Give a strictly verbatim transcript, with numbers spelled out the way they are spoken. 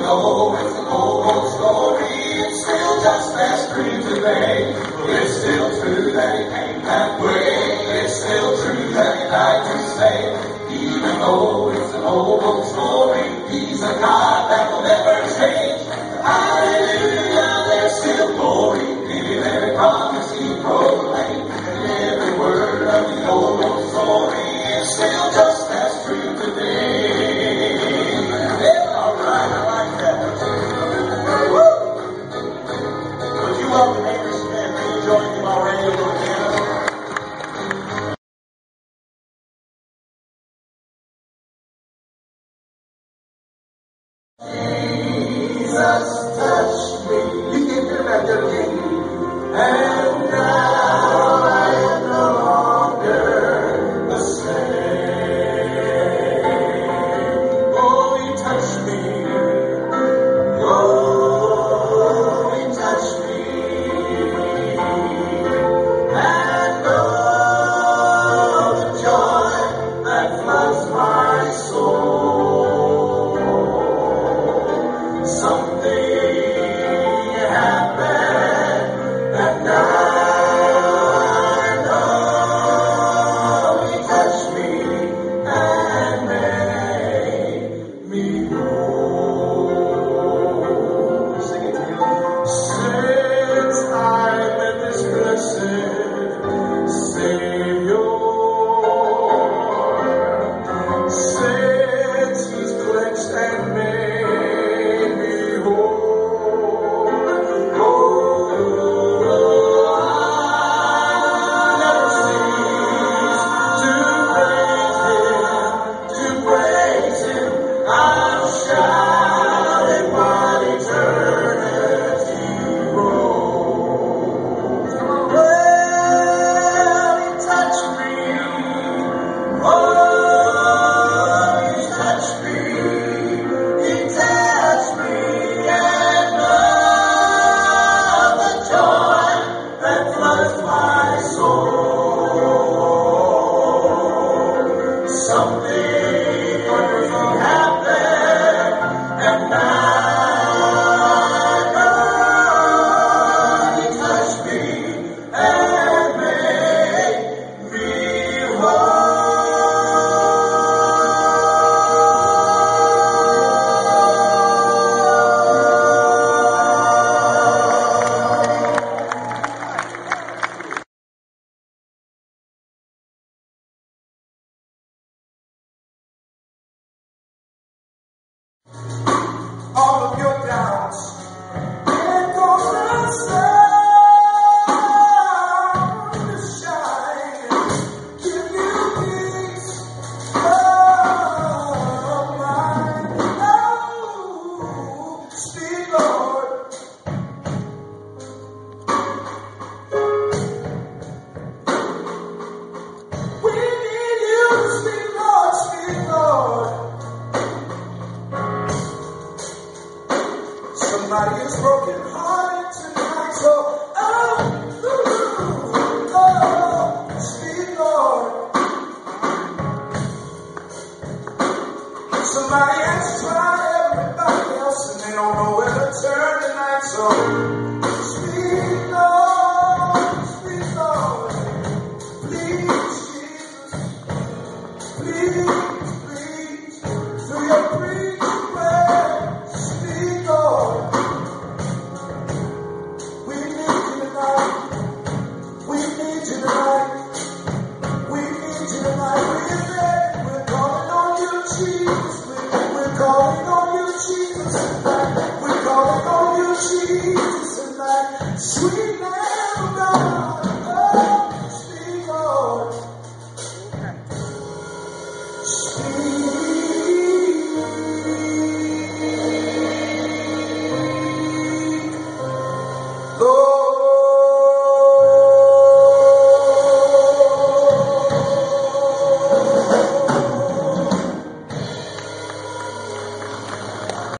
though it's an old story, it's still just as true today. It's still true that he came that way. It's still true that he died to save. Even though it's an old story, he's a God that will never change. Hallelujah, there's still glory in every promise he proclaimed. And every word of the old story is still just as true today. Yeah, all right, I like that. Woo! Would you welcome Henry Smith? Can you join him already over the piano? Jesus touched me. You can hear that, don't you? And now I am no longer the same. Oh, he touched me. Oh, he touched me. And oh, the joy that floods my soul. Something happened that night. Oh, he touched me and made me whole. Sing it to you. Since I met this blessed Savior, since he's cleansed and made me whole, oh, I'll never cease to praise him, to praise him. I'll shout it while eternity rolls. Come on, well, he touched me. Oh, he touched me. He touched me, and oh, the joy that floods my soul. Something wonderful happened, and now he touched me and made me whole. All of your doubts, it goes and start to shine. Give you peace of mind. Oh, speak, Lord. We need you to speak, Lord, speak, Lord. Somebody is broken hearted tonight, so oh, ooh, oh, speak, Lord. Somebody has tried everybody else and they don't know where to turn tonight, so